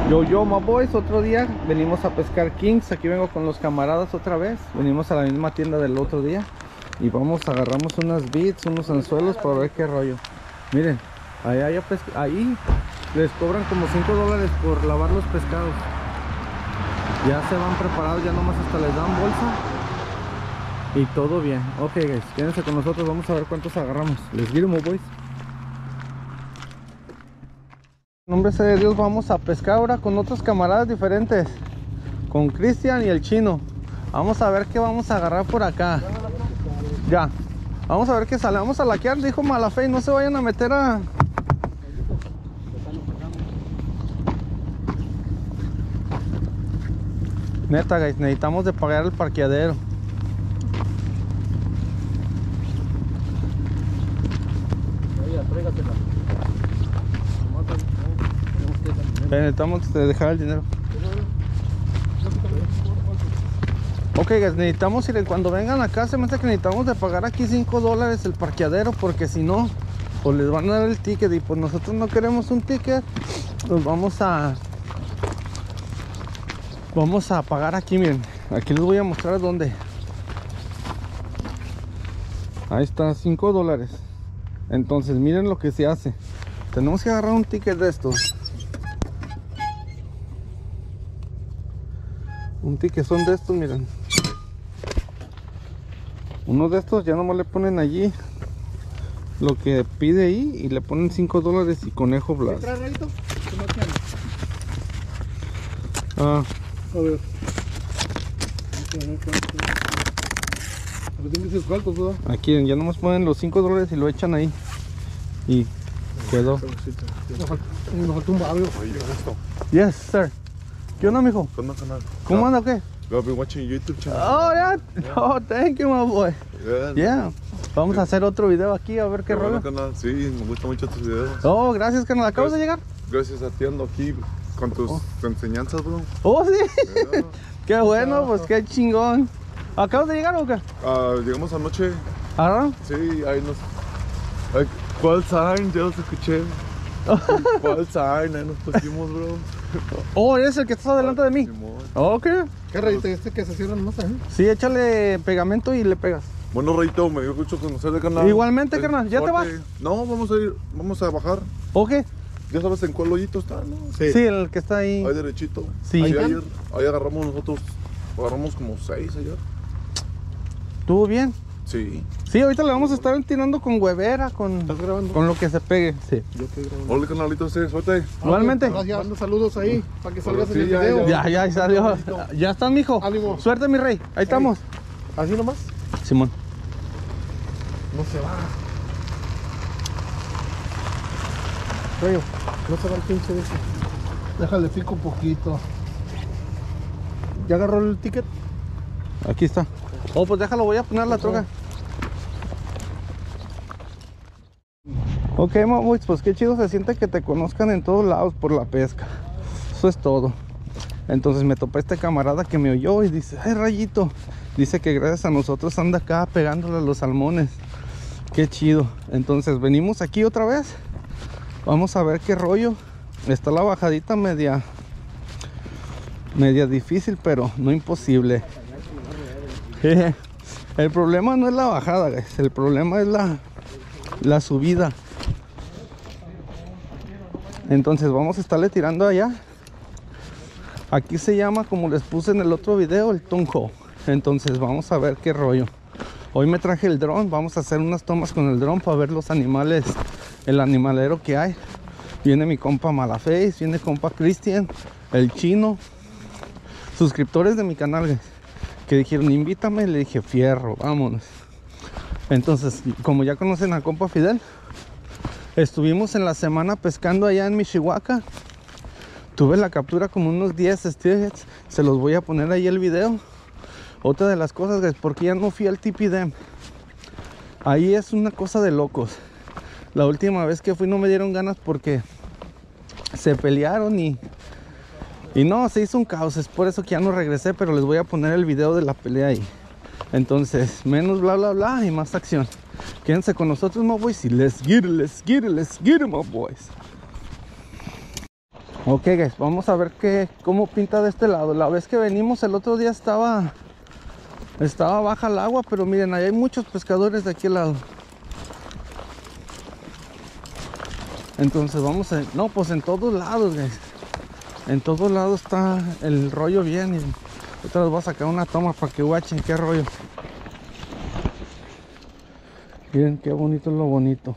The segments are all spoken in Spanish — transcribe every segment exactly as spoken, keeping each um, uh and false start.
Yo, yo, my boys, otro día venimos a pescar kings. Aquí vengo con los camaradas otra vez. Venimos a la misma tienda del otro día y vamos, agarramos unas beats, unos anzuelos para ver qué rollo. Miren, allá, allá ahí les cobran como cinco dólares por lavar los pescados. Ya se van preparados, ya nomás hasta les dan bolsa y todo bien. Ok, guys, quédense con nosotros, vamos a ver cuántos agarramos. Les get 'em, boys. En nombre sea de Dios, vamos a pescar ahora con otros camaradas diferentes, con Cristian y el chino. Vamos a ver qué vamos a agarrar por acá. Ya, vamos a ver qué sale. Vamos a laquear, dijo Malafe, no se vayan a meter a... Neta, guys, necesitamos de pagar el parqueadero. Necesitamos de dejar el dinero. Ok, guys, necesitamos ir, cuando vengan acá se me hace que necesitamos de pagar aquí cinco dólares el parqueadero, porque si no, pues les van a dar el ticket y pues nosotros no queremos un ticket. Pues vamos a vamos a pagar aquí, miren. Aquí les voy a mostrar dónde. Ahí está, cinco dólares. Entonces miren lo que se hace. Tenemos que agarrar un ticket de estos. Un ticket son de estos, miren. Uno de estos ya nomás le ponen allí lo que pide ahí y le ponen cinco dólares y conejo Blas. ¿Qué trae, Rayito? ¿Qué más tiene? Ah. A ver. Pero tiene que ser cuántos, ¿verdad? Aquí ya nomás ponen los cinco dólares y lo echan ahí. Y quedó. Me falta, me falta un barrio. Oye, esto. Yes, sir. ¿Qué onda, mijo? ¿Qué onda, canal? ¿Cómo anda o qué? I've been watching YouTube channel. Oh, yeah. Oh, thank you, my boy. Yeah. Yeah. Vamos a hacer otro video aquí a ver qué Qué bueno, rollo. canal. Sí, me gustan mucho tus videos. Oh, gracias, canal. ¿Acabas de llegar? Gracias a ti ando aquí con tus Oh. enseñanzas, bro. Oh, sí. Yeah. Qué bueno, pues qué chingón. ¿Acabas de llegar o qué? Ah, llegamos anoche. ¿Ah? Sí, ahí nos... Ay, ¿cuál sign? Ya los escuché. ¿Cuál sign? Ahí nos pusimos, bro. Oh, eres el que estás adelante de mí. Simón. Ok. ¿Qué Rayito? Este que se cierra nomás, ¿eh? Sí, échale pegamento y le pegas. Bueno, Rayito, me dio mucho conocerle, canal. Igualmente, Es carnal. ¿Ya te fuerte. No, vamos a ir, vamos a bajar. Ok. Ya sabes en cuál hoyito está, ¿no? Sí, el que está ahí. Ahí derechito. Sí. Ahí, ayer, ahí agarramos nosotros, agarramos como seis ayer. ¿Estuvo bien? Sí. Sí, ahorita le vamos a estar tirando con huevera, con, ¿Estás grabando? con lo que se pegue. Sí. Yo estoy grabando. Hola, canalito, sí, suerte. Igualmente. Gracias. Manda saludos ahí para que salgas Sí, en el ya, video. Ya, ya, ahí salió. Ya estás, mijo. Ánimo. Suerte, mi rey. Ahí estamos. ¿Así nomás? Simón. No se va. Rayo, no se va el pinche de ese. Déjale pico un poquito. ¿Ya agarró el ticket? Aquí está. Oh, pues déjalo, voy a poner la troca. Ok, mamuch, pues qué chido se siente que te conozcan en todos lados por la pesca. Eso es todo. Entonces me topé este camarada que me oyó y dice: ay, Rayito, dice que gracias a nosotros anda acá pegándole a los salmones. Qué chido. Entonces venimos aquí otra vez. Vamos a ver qué rollo. Está la bajadita media media difícil, pero no imposible. El problema no es la bajada, guys. El problema es la la subida. Entonces vamos a estarle tirando allá. Aquí se llama, como les puse en el otro video, el tunjo. Entonces vamos a ver qué rollo. Hoy me traje el dron. Vamos a hacer unas tomas con el dron para ver los animales, el animalero que hay. Viene mi compa Malaface, viene compa Cristian, el chino, suscriptores de mi canal, guys, que dijeron invítame. Le dije fierro, vámonos. Entonces, como ya conocen a compa Fidel, estuvimos en la semana pescando allá en Michihuaca. Tuve la captura como unos diez steelheads. Se los voy a poner ahí el video. Otra de las cosas, guys, porque ya no fui al T P Dam. Ahí es una cosa de locos. La última vez que fui no me dieron ganas porque se pelearon y y no, se hizo un caos. Es por eso que ya no regresé, pero les voy a poner el video de la pelea ahí. Entonces, menos bla bla bla y más acción. Quédense con nosotros, my boys, y let's get it, let's get it, let's get it, my boys. Ok, guys, vamos a ver qué, cómo pinta de este lado. La vez que venimos el otro día estaba estaba baja el agua, pero miren, ahí hay muchos pescadores de aquí al lado. Entonces vamos a... No, pues en todos lados, guys. En todos lados está el rollo bien. Y ahorita les voy a sacar una toma para que guachen qué rollo. Miren qué bonito es lo bonito.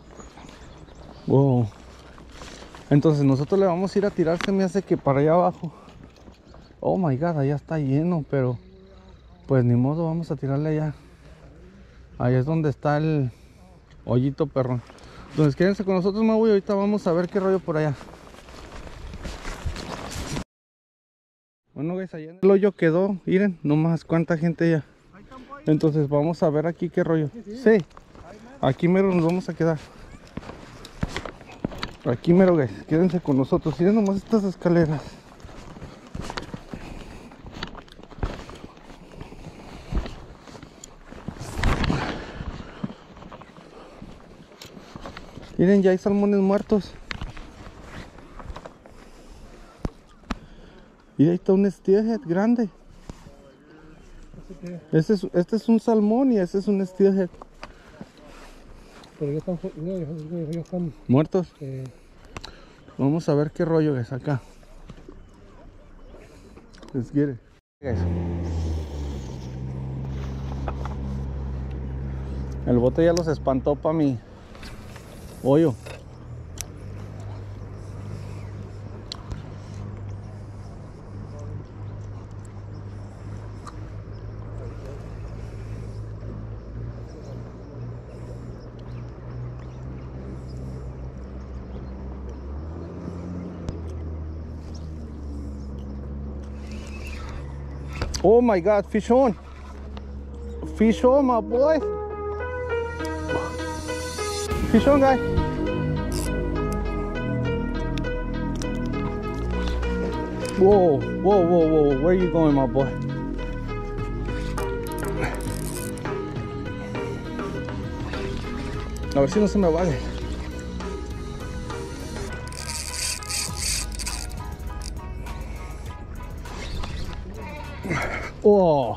Wow. Entonces nosotros le vamos a ir a tirar, se me hace que para allá abajo. Oh my god, allá está lleno, pero pues ni modo, vamos a tirarle allá. Ahí es donde está el hoyito perrón. Entonces quédense con nosotros, Maui, ahorita vamos a ver qué rollo por allá. Bueno, guys, allá en el hoyo quedó, miren, nomás cuánta gente ya. Entonces vamos a ver aquí qué rollo. Sí, aquí mero nos vamos a quedar. Aquí mero, guys, quédense con nosotros. Miren nomás estas escaleras. Miren, ya hay salmones muertos. Y ahí está un steelhead grande. Este es, este es un salmón y este es un steelhead. Pero ya están, ya, ya están muertos. Eh... Vamos a ver qué rollo es acá. Let's get it. Guys. El bote ya los espantó para mi hoyo. Oh my god, fish on. Fish on, my boy. Fish on, guy. Whoa, whoa, whoa, whoa. Where are you going, my boy? A ver si no se me vale. Oh.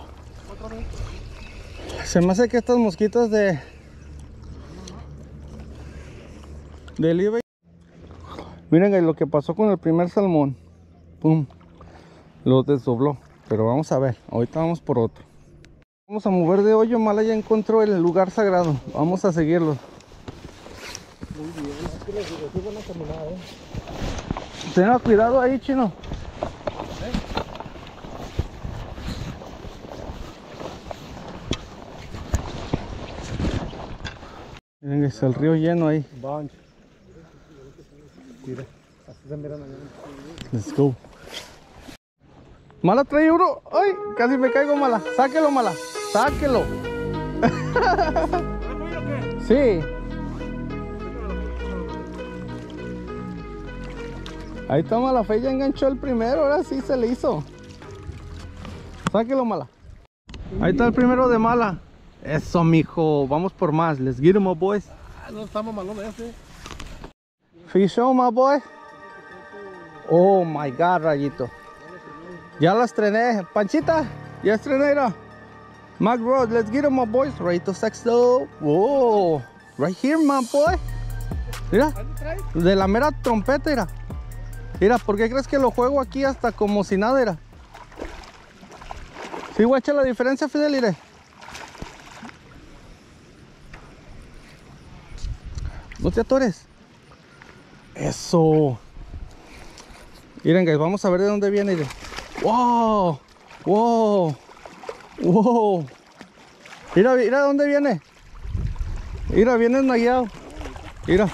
Se me hace que estas mosquitas de del eBay. Miren lo que pasó con el primer salmón. Pum, lo desdobló. Pero vamos a ver, ahorita vamos por otro. Vamos a mover de hoyo. Mala ya encontró el lugar sagrado. Vamos a seguirlo. Muy bien, es que les digo, buena caminada, eh. Tenga cuidado ahí, chino. Miren, es el río lleno ahí. Bunch. Mira, así se miran allá. Let's go. Mala trae uno. Ay, casi me caigo, Mala. Sáquelo, Mala. Sáquelo. Sí. Ahí está, Mala. Fe ya enganchó el primero. Ahora sí se le hizo. Sáquelo, Mala. Ahí está el primero de Mala. Eso, mijo. Vamos por más. Let's get him, my boys. Ah, no estamos malón ese. Fish on, my boy. Oh my god, Rayito. Ya la estrené. Panchita, ya estrené. Mira. Mac Road, let's get him, my boys. Rayito Sexto. Whoa. Right here, my boy. Mira. De la mera trompeta, mira. Mira, ¿por qué crees que lo juego aquí hasta como si nada era? ¿Sí, guacha la diferencia, Fidel? Mire. No te atores. Eso. Miren, guys, vamos a ver de dónde viene. Miren. Wow. Wow. Wow. Mira, mira de dónde viene. Mira, viene esnagueado. Mira.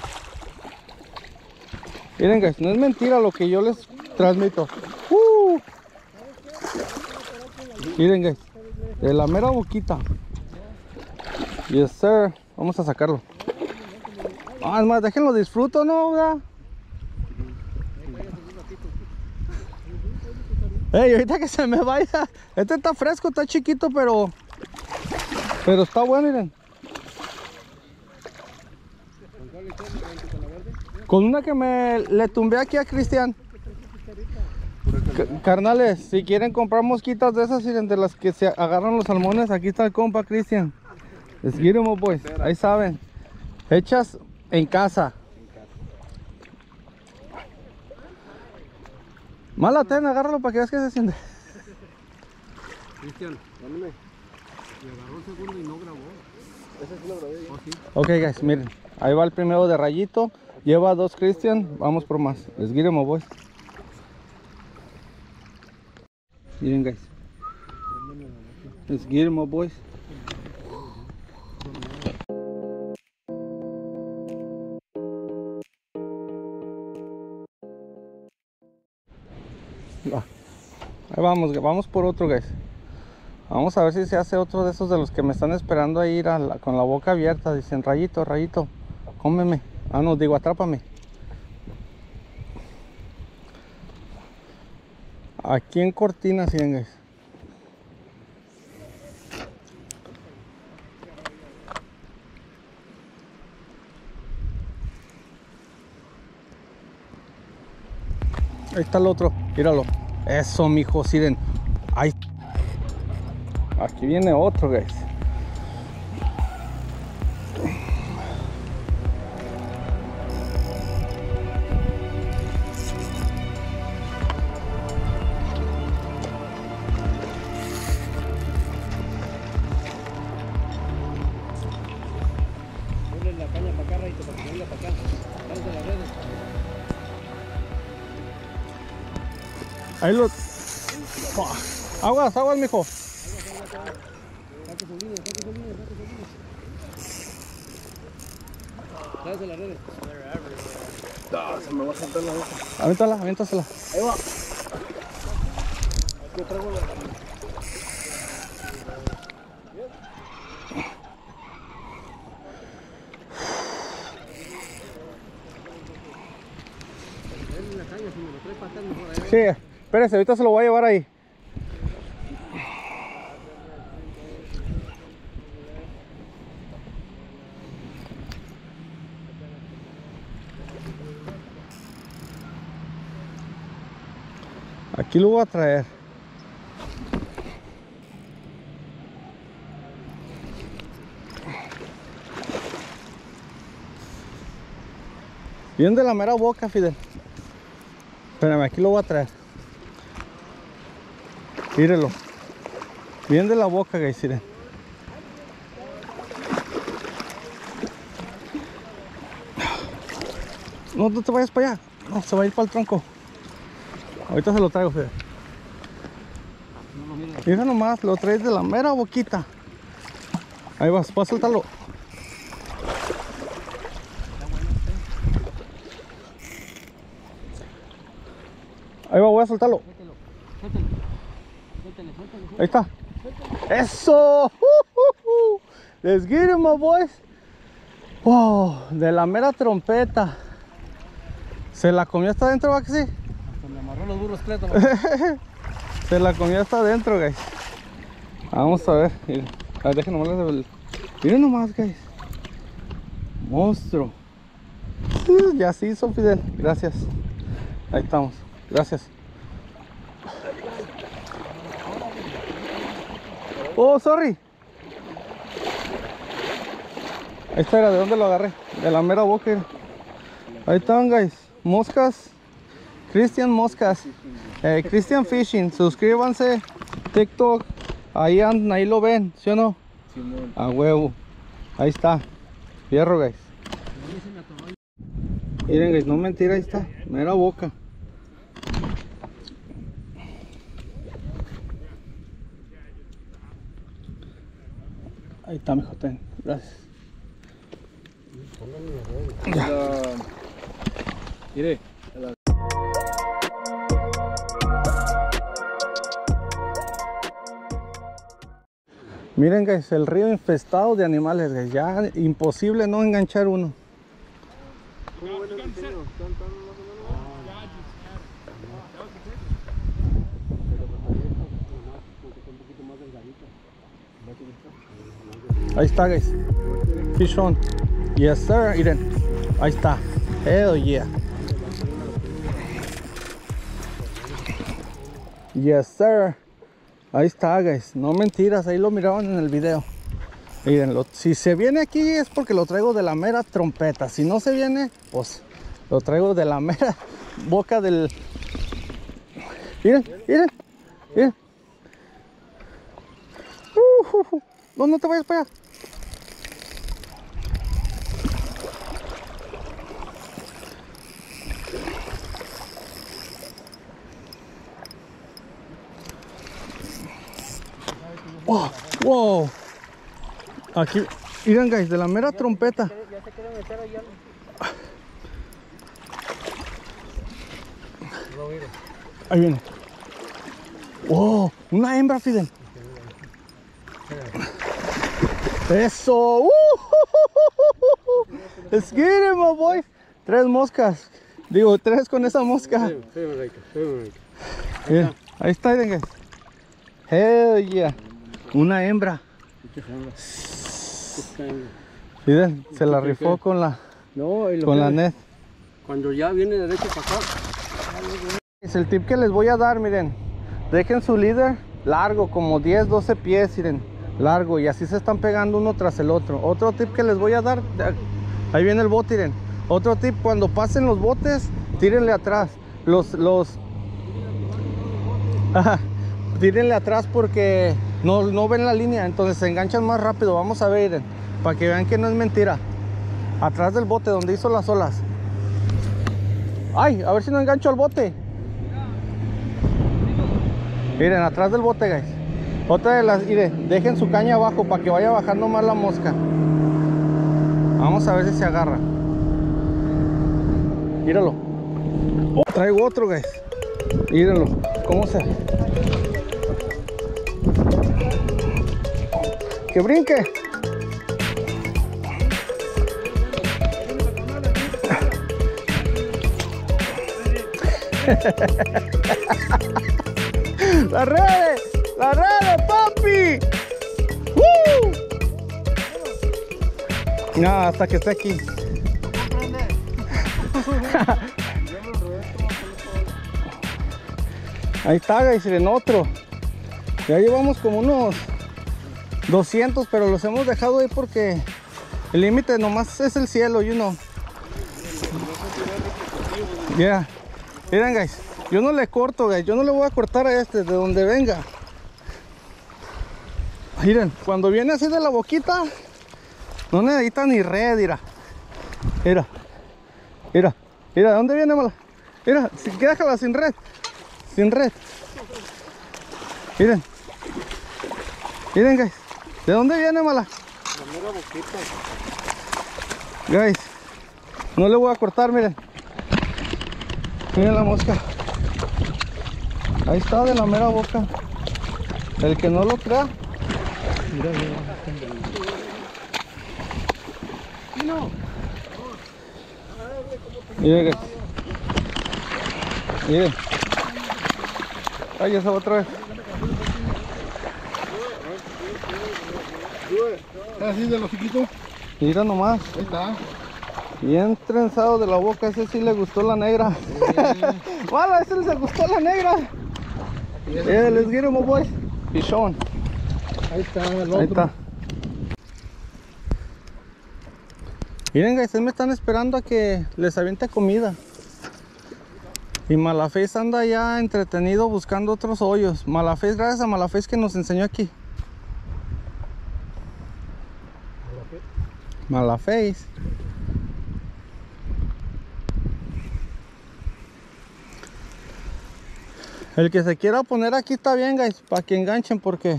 Miren, guys, no es mentira lo que yo les transmito. Uh. Miren, guys, de la mera boquita. Yes, sir. Vamos a sacarlo. Ah, es más, déjenlo disfruto, ¿no? ¿Verdad? Ey, ahorita que se me vaya. Este está fresco, está chiquito, pero Pero está bueno, miren. Con una que me le tumbé aquí a Cristian. C- carnales, si quieren comprar mosquitas de esas, miren, de las que se agarran los salmones, aquí está el compa Cristian. Les get 'em, boys. Ahí saben. Hechas en casa. Mala ten, agárralo para que veas que se siente. Cristian, dámele. Me agarró el segundo y no grabó. Ese sí lo grabé yo. Oh, sí. Ok, guys, miren. Ahí va el primero de rayito. Lleva dos Cristian. Vamos por más. Les get 'em, boys. Miren, guys. Let's get 'em, boys. Va. Ahí vamos, vamos por otro, guys. Vamos a ver si se hace otro de esos de los que me están esperando a ir a la, con la boca abierta. Dicen, rayito, rayito, cómeme. Ah, no, digo, atrápame. Aquí en Cortina, sí, guys. Ahí está el otro, míralo. Eso, mijo, miren. Ahí. Aquí viene otro, guys. Ponle la caña para acá, Rayito, para que venga para acá. Dale de las redes. Ahí lo... Aguas, aguas, mijo. Saque su línea, saque su línea, saque su línea. Dale de las redes. Ah, se me va a saltar la boca. Aviéntala, aviéntasela. Ahí va. Aquí traigo la... Sí, espérese, ahorita se lo voy a llevar ahí. Aquí lo voy a traer. Bien de la mera boca, Fidel. Espérame, aquí lo voy a traer. Mírelo. Bien de la boca, guys, miren. No, no te vayas para allá. No, se va a ir para el tronco. Ahorita se lo traigo, Fidel. Mira nomás, lo traes de la mera boquita. Ahí vas, vas a soltarlo. Ahí va, voy a soltarlo. Ahí está. ¡Eso! Uh, uh, uh. Let's get him, my boys. Wow, de la mera trompeta. ¿Se la comió hasta adentro, va que sí? Hasta me amarró los burros cretos. Se la comió hasta adentro, guys. Vamos a ver. Miren, a ver, déjenme nomás el... Miren nomás, guys. Monstruo. Sí, ya se hizo, Fidel. Gracias. Ahí estamos. Gracias. Oh, sorry. Esta era, ¿de dónde lo agarré? De la mera boca. Ahí están, guys. Moscas. Cristian Moscas. Eh, Cristian Fishing. Suscríbanse. TikTok. Ahí andan, ahí lo ven, ¿sí o no? Simón. A huevo. Ahí está. Fierro, guys. Miren, guys, no mentira, ahí está. Mera boca. Ahí está, mijo, ten. Gracias. La... Mire. La... Miren, guys, el río infestado de animales, guys. Ya imposible no enganchar uno. Ahí está, guys. Fish on. Yes, sir. Miren. Ahí está. Hell yeah. Yes, sir. Ahí está, guys. No mentiras, ahí lo miraban en el video. Mírenlo. Si se viene aquí es porque lo traigo de la mera trompeta. Si no se viene, pues lo traigo de la mera boca del... Miren, miren, miren. Uh, uh, uh. No, no te vayas para allá. Wow, wow. Aquí, miren, guys, de la mera trompeta. Ya se quiere meter allá. Ahí viene. Wow, una hembra, Fidel. Eso. Uh, Let's get it, my boy. Tres moscas. Digo, tres con esa mosca. Bien, ahí está, miren, guys. Hell yeah. Una hembra. Miren, se la rifó con la, No, y lo con que- la net. Cuando ya viene derecho para acá. Es el tip que les voy a dar, miren. Dejen su líder largo, como diez, doce pies, miren. Largo, y así se están pegando uno tras el otro. Otro tip que les voy a dar, ahí viene el bote, miren. Otro tip, cuando pasen los botes, tírenle atrás. Los, los... Ajá, tírenle atrás porque no, no ven la línea, entonces se enganchan más rápido. Vamos a ver, miren, para que vean que no es mentira. Atrás del bote, donde hizo las olas. Ay, a ver si no engancho al bote. Miren, atrás del bote, guys. Otra de las, miren, dejen su caña abajo para que vaya bajando más la mosca. Vamos a ver si se agarra. Míralo. Oh, traigo otro, guys. Mírenlo. ¿Cómo se? Que brinque. ¡La red! ¡La red, papi! ¡Woo! No, hasta que esté aquí. Ahí está, guys, en otro. Ya llevamos como unos doscientos, pero los hemos dejado ahí porque el límite nomás es el cielo, you know. Yeah. Miren, guys, yo no le corto, guys, yo no le voy a cortar a este de donde venga. Miren, cuando viene así de la boquita, no necesita ni red, mira. Mira, mira, mira, ¿de dónde viene, mala? Mira, si déjala sin red, sin red. Miren, miren, guys, ¿de dónde viene, mala? La mera boquita. Guys, no le voy a cortar, miren. Miren la mosca. Ahí está, de la mera boca. El que no lo crea. Mira, mira. Miren, guys. Miren. Ay, esa otra vez. Así de los chiquitos. Mira nomás. Ahí está. Bien trenzado de la boca, ese sí le gustó la negra. Mala, ese le gustó la negra. Eh, let's get him, boys. Pichón. Ahí está el otro. Ahí está. Miren, guys, me están esperando a que les aviente comida. Y Malaface anda ya entretenido buscando otros hoyos. Malaface, gracias a Malaface que nos enseñó aquí. Malaface. El que se quiera poner aquí está bien, guys, para que enganchen porque...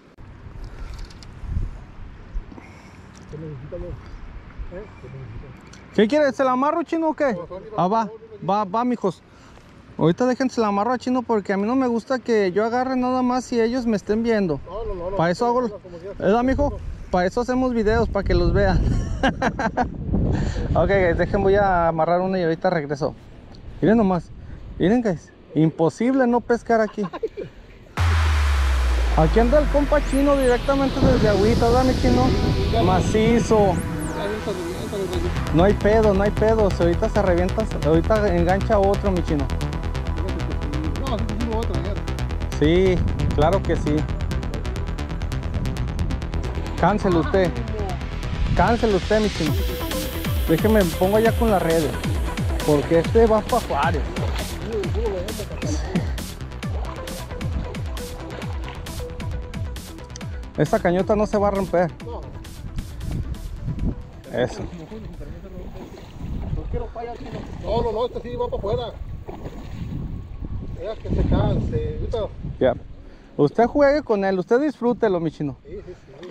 ¿Qué quiere? ¿Se la amarro, Chino, o qué? Ah, va, va, va, mijos. Ahorita déjense la amarro a Chino porque a mí no me gusta que yo agarre nada más si ellos me estén viendo. No, no, no, no. Para eso hago... ¿Verdad, mijo? Para eso hacemos videos, para que los vean. Ok, guys, dejen, voy a amarrar una y ahorita regreso. Miren nomás. Miren, guys. Imposible no pescar aquí. Aquí anda el compa Chino directamente desde agüita, ¿verdad, mi Chino? Macizo. No hay pedo, no hay pedo. Si ahorita se revienta, ahorita engancha otro, mi Chino. No, así sí lo voy a traer. Sí, claro que sí. Cáncele usted. Cáncele usted, mi chino. Déjeme, me pongo allá con las redes. Porque este va para Juárez. Esta cañota no se va a romper. Eso. No, no, no, este sí va para afuera. Deja que se canse. Ya. Usted juegue con él, usted disfrútelo, mi chino. Sí, sí, sí.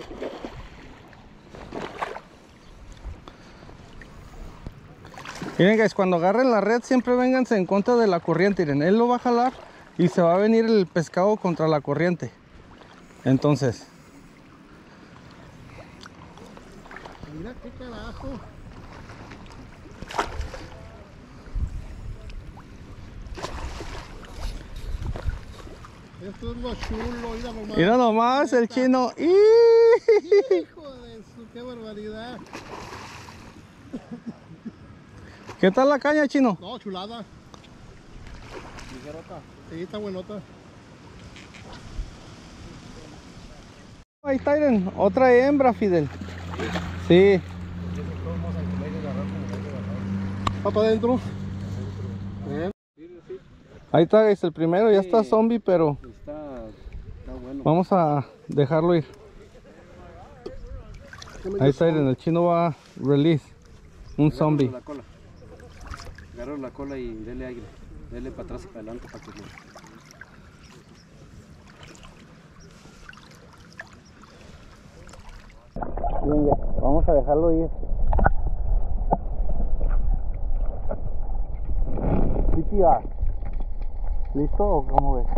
Miren, guys, cuando agarren la red siempre vénganse en contra de la corriente. Miren, él lo va a jalar y se va a venir el pescado contra la corriente. Entonces, mira qué carajo. Esto es lo chulo, mira nomás. mira nomás el chino. ¡Ih! Hijo de su, qué barbaridad. ¿Qué tal la caña, chino? No, chulada. Ligerota. Sí, está buenota. Ahí está, miren, otra hembra, Fidel. Sí. ¿Va para adentro? Ahí está, guys, el primero ya está zombie, pero Está, está bueno. vamos a dejarlo ir. Ahí está, miren, el chino va a release un zombie. La cola. Agarra la cola y dele aire. Dele para atrás y para adelante para que no. Bien, ya, vamos a dejarlo ir. C P R. ¿Listo o cómo ves?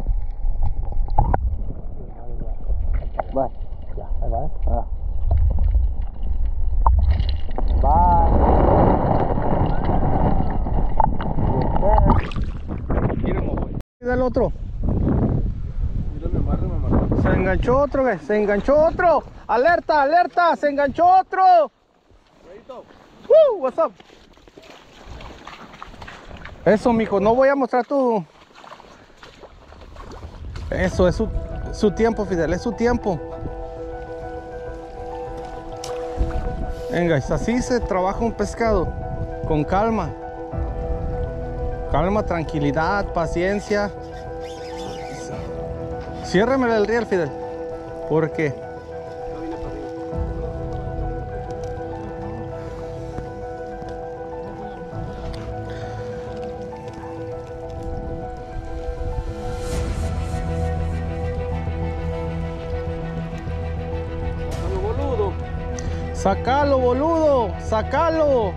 Bye. Ya, ahí va. Ah. Bye. Mira el otro. Mira, me amarra, me amarra. Se enganchó otro, güey. Se enganchó otro. Alerta, alerta. Se enganchó otro. Uh, what's up? Eso, mijo. No voy a mostrar tu... Eso es su, su tiempo, Fidel. Es su tiempo. Venga, así se trabaja un pescado. Con calma. Calma, tranquilidad, paciencia. Ciérrame el riel, Fidel. ¿Por qué? Sácalo, boludo. Sácalo.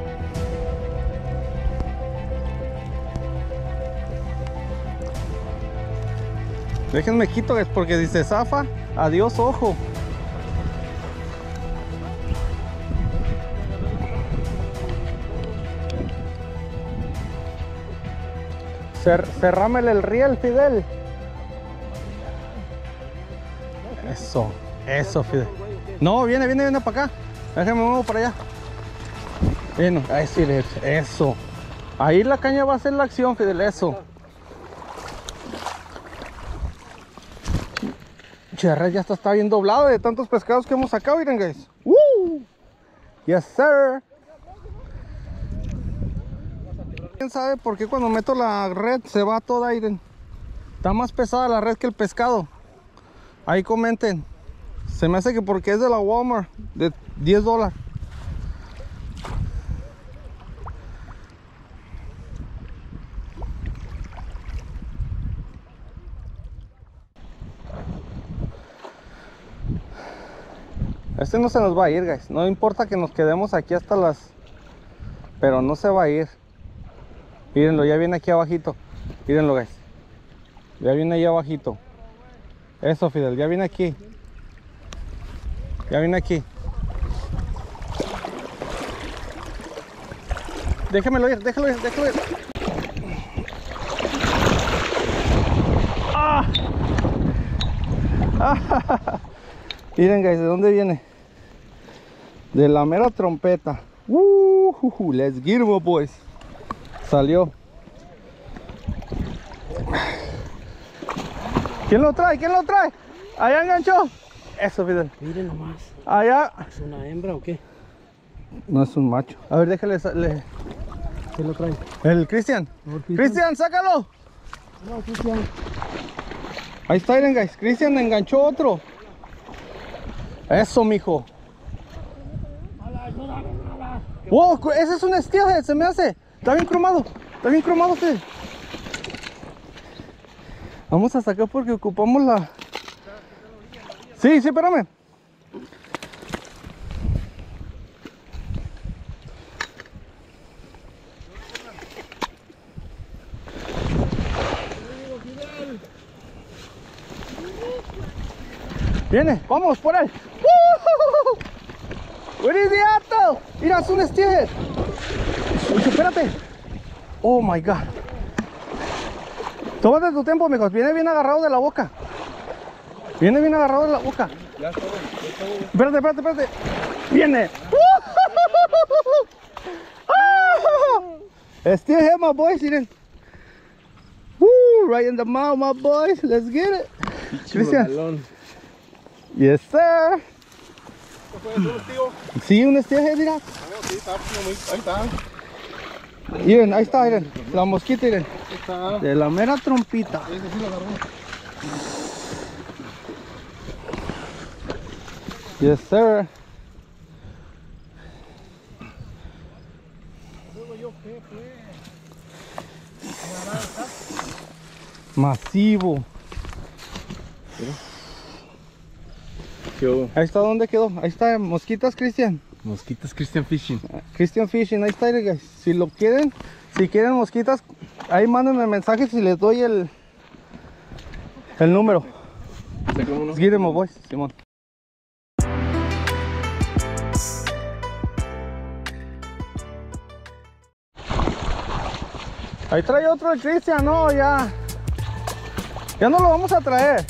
Déjenme quito, es porque si se zafa, adiós ojo. Cer cerrámele el riel, Fidel. Eso, eso, Fidel. No, viene, viene, viene para acá. Déjame muevo para allá. Bueno, ahí sí, eso. Ahí la caña va a hacer la acción, Fidel, eso. Cherra, ya está, está bien doblado de tantos pescados que hemos sacado, miren, guys. ¡Woo! Yes, sir. ¿Quién sabe por qué cuando meto la red se va toda, miren? Está más pesada la red que el pescado. Ahí comenten. Se me hace que porque es de la Walmart de diez dólares. Este no se nos va a ir, guys. No importa que nos quedemos aquí hasta las... Pero no se va a ir. Mírenlo, ya viene aquí abajito. Mírenlo, guys. Ya viene ahí abajito. Eso, Fidel, ya viene aquí. Ya viene aquí. Déjamelo ir, déjalo ir, déjalo ir. ¡Ah! ¡Ah! Miren, guys, ¿de dónde viene? De la mera trompeta. Uh, uh, uh, let's get it, boys. Salió. ¿Quién lo trae? ¿Quién lo trae? Allá enganchó. Eso, Fidel. Miren nomás. Allá. ¿Es una hembra o qué? No es un macho. A ver, déjale. Le... ¿Quién lo trae? El Cristian. Cristian, sácalo. No, Cristian. Ahí está, miren, guys. Cristian enganchó otro. Eso, mijo. Wow, ese es un steelhead, se me hace. Está bien cromado. Está bien cromado, usted. Vamos a sacar porque ocupamos la... Sí, sí, espérame. Viene, vamos por él. ¡Woo! ¡Idiota! Mira, es un steelhead. Espérate. Oh my god. Tómate tu tiempo, mijo. Viene bien agarrado de la boca. Viene bien agarrado de la boca. Ya está bueno, ya está bueno. Espérate, espérate, espérate. Viene. Steelhead, my boys. Miren. Woo, right in the mouth, my boys. Let's get it. Cristian. Yes, sir. ¿Qué fue eso, tío? Sí, un steelhead, mira. Oh, sí, está, ahí está. Miren, ahí está, miren. La mosquita, miren. Ahí está. De la mera trompita. Ese sí lo agarró. Yes, sir. Masivo. Ahí está, ¿dónde quedó? Ahí está, mosquitas, Cristian. Mosquitas Christian Fishing. Christian Fishing, ahí está, guys. Si lo quieren, si quieren mosquitas, ahí mándenme mensajes y les doy el el número. Sacamos Get him, boys, Simón. Ahí trae otro el Cristian, no, ya. Ya no lo vamos a traer.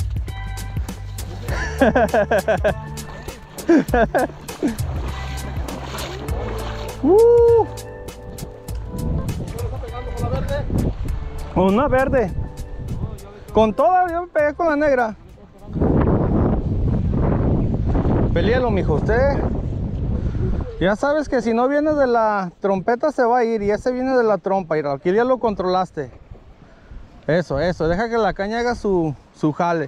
uh. Una verde. Con toda, yo me pegué con la negra. Pelealo, mijo, usted. Ya sabes que si no viene de la trompeta se va a ir. Y ese viene de la trompa. Y aquí ya lo controlaste. Eso, eso. Deja que la caña haga su, su jale.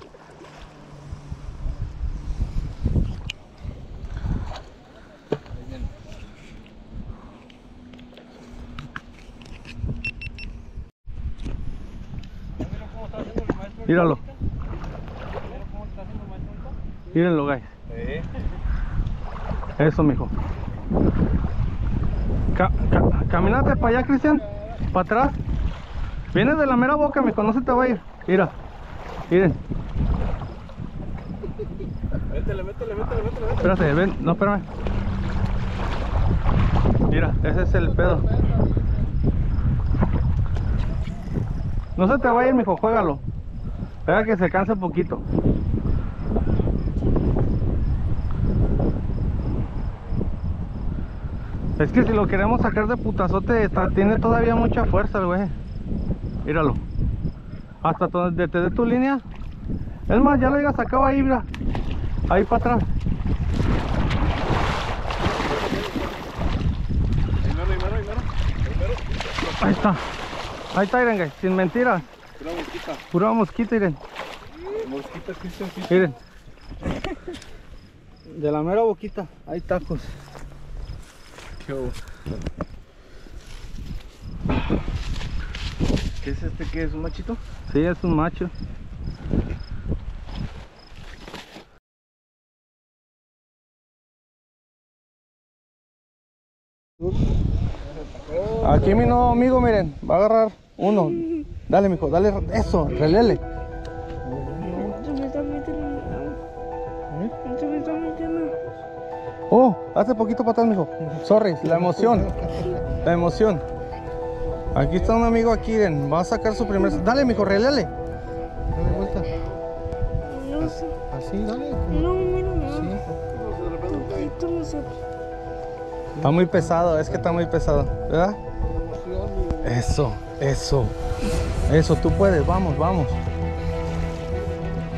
Míralo. Mírenlo, guys. Eso, mijo. Ca ca Camínate para allá, Cristian. Para atrás. Viene de la mera boca, mijo. No se te va a ir. Mira. Miren. Métele, métele, métele, métele. Espérate, ven. No, espérame. Mira, ese es el pedo. No se te va a ir, mijo. Juégalo. Espera que se canse un poquito. Es que si lo queremos sacar de putazote, está, tiene todavía mucha fuerza el güey. Míralo. Hasta donde te dé tu línea. Es más, ya lo hayas sacado ahí, mira. Ahí para atrás. Ahí está. Ahí está, miren, sin mentiras. Pura mosquita. Pura mosquita, miren. Mosquita Christian Fishing. Miren. De la mera boquita. Hay tacos. Qué hubo. ¿Qué es este? ¿Qué es? ¿Un machito? Sí, es un macho. Aquí mi nuevo amigo, miren, va a agarrar uno. Dale, mijo, dale, eso, relele. Oh, hace poquito para atrás, mijo. Sorry, la emoción. La emoción. Aquí está un amigo aquí, miren, va a sacar su primer... Dale, mijo, relele. Dale vuelta. No sé. Así, dale. No, mira, no. Sí. Poquito, no sé. Está muy pesado, es que está muy pesado, ¿verdad? Eso, eso. Eso, tú puedes, vamos, vamos.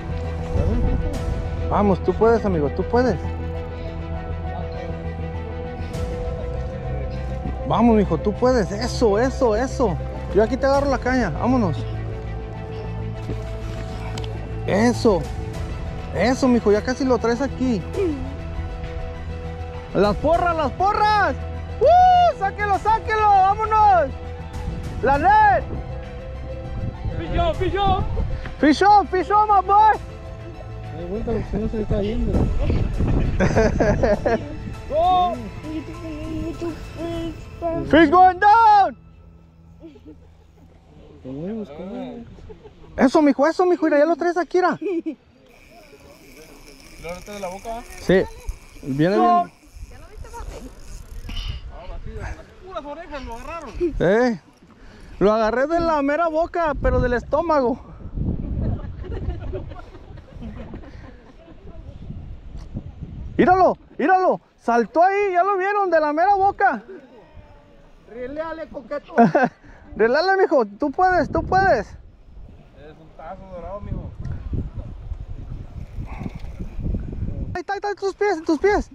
Vamos, tú puedes, amigo, tú puedes. Vamos, mijo, tú puedes. Eso, eso, eso. Yo aquí te agarro la caña. Vámonos. Eso. Eso, mijo, ya casi lo traes aquí. Las porras, las porras. ¡Uh! ¡Sáquelo, sáquelo! ¡Vámonos! ¡La net! Fish on, fish on. ¡Fish on, fish on, my boy! De vuelta, porque si no se está yendo. Go. ¡Fish going down! Te voy a buscar. Eso, mijo, eso, mijo. Mira, ya lo traes aquí, mira. ¿Lo abriste de la boca? Sí. Viene bien. Puras orejas lo agarraron. Eh. Lo agarré de la mera boca, pero del estómago. Míralo, míralo. Saltó ahí, ya lo vieron, de la mera boca. Rileale, coqueto. Relale, mijo, tú puedes, tú puedes. Es un tazo dorado, mijo. Ahí está, ahí está, tus pies, tus pies.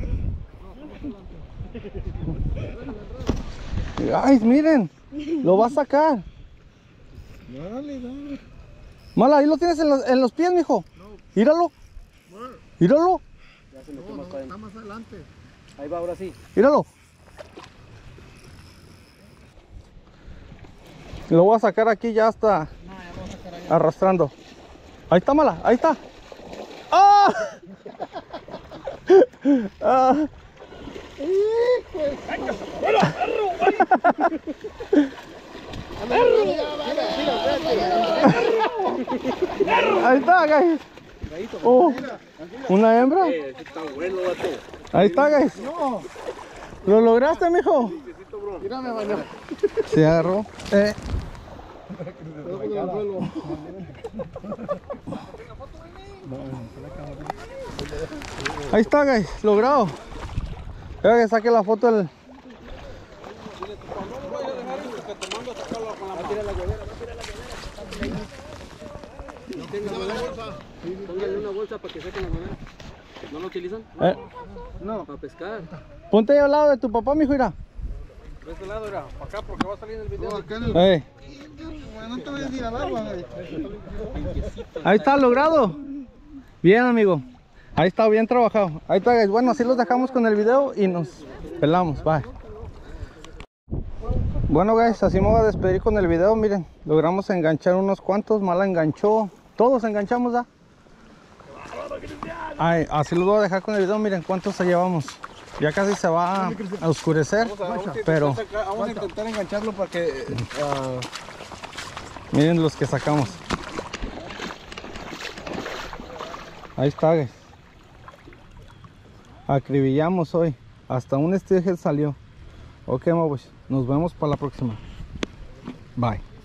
Ay, miren, lo va a sacar. Dale, dale. Mala, ahí lo tienes en los, en los pies, mijo. Míralo. Míralo, Ya se metió más para Está adentro. más adelante. Ahí va, ahora sí. míralo. Lo voy a sacar aquí, ya está arrastrando. Ahí está, Mala, ahí está. ¡Ah! ¡Ah! Ahí está, guys. Oh, ¿una hembra? Está bueno, vato. Ahí está, guys. ¿Lo lograste, mijo? Mírame, baño. Se agarró. Eh. Ahí está, guys. Logrado. Espera que saque la foto del... Póngale una bolsa para que saquen la moneda. ¿No lo utilizan? Eh, No. Para pescar. ponte ahí al lado de tu papá, mijo, mira. De este lado, era. Para acá, porque va a salir en el video. No, acá en el... Eh. Bueno, no te voy a decir al agua, güey. Ahí está, logrado. Bien, amigo. Ahí está, bien trabajado. Ahí está, guys. Bueno, así los dejamos con el video y nos pelamos. Bye. Bueno, guys, así me voy a despedir con el video. Miren, logramos enganchar unos cuantos. Mala enganchó. Todos enganchamos, ¿ah? Ay, así los voy a dejar con el video. Miren cuántos llevamos. Ya casi se va a oscurecer, Vamos a, vamos a pero intentar sacar- vamos a intentar engancharlo para que... ah, miren los que sacamos. Ahí está, guys. Acribillamos hoy. Hasta un steelhead salió. Ok, Mowboys. Nos vemos para la próxima. Bye.